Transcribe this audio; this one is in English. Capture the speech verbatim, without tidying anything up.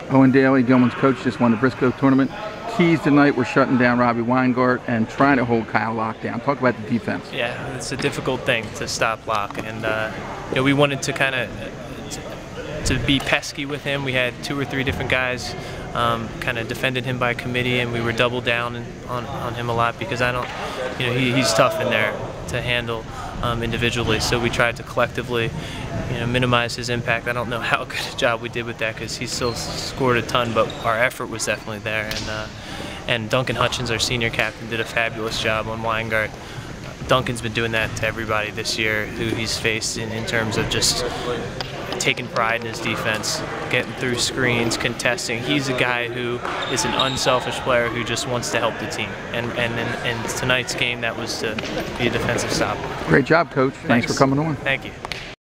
Owen Daly, Gilman's coach, just won the Briscoe tournament. Keys tonight were shutting down Robbie Weingart and trying to hold Kyle Locke down. Talk about the defense. Yeah, it's a difficult thing to stop Locke, and uh, you know, we wanted to kind of to be pesky with him. We had two or three different guys um, kind of defended him by committee, and we were double down on, on him a lot because I don't, you know, he, he's tough in there to handle um, individually. So we tried to collectively, you know, minimize his impact. I don't know how good a job we did with that because he still scored a ton, but our effort was definitely there. And uh, and Duncan Hutchins, our senior captain, did a fabulous job on Weingart. Duncan's been doing that to everybody this year who he's faced in, in terms of just taking pride in his defense, getting through screens, contesting. He's a guy who is an unselfish player who just wants to help the team. And and in, in tonight's game, that was to be a defensive stop. Great job, Coach. Thanks, Thanks for coming on. Thank you.